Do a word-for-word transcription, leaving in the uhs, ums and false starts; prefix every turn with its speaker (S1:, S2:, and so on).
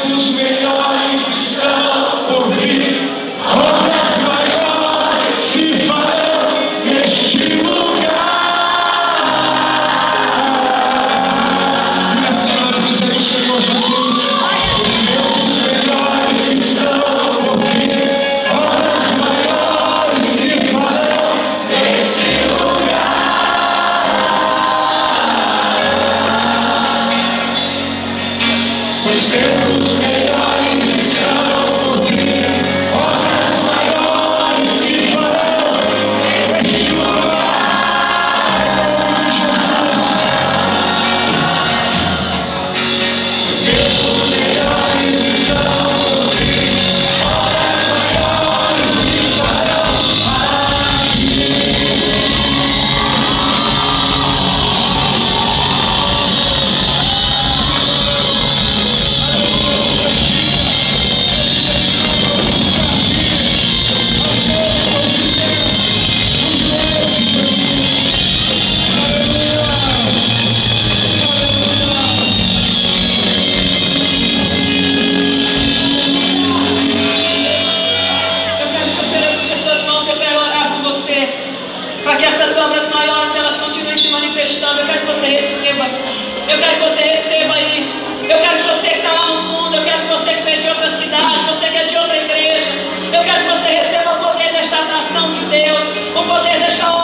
S1: tempos melhores estão por vir, obras maiores se farão neste lugar. Graças a Deus é do Senhor Jesus. Os tempos melhores estão por vir, obras maiores se farão neste lugar. Os tempos melhores estão por vir, obras maiores se farão neste lugar. Os tempos melhores estão por vir, obras maiores se farão aqui. Para que essas obras maiores elas continuem se manifestando. Eu quero que você receba. Eu quero que você receba aí. Eu quero que você que está lá no fundo. Eu quero que você que vem de outra cidade. Você que é de outra igreja. Eu quero que você receba o poder desta nação de Deus. O poder desta obra.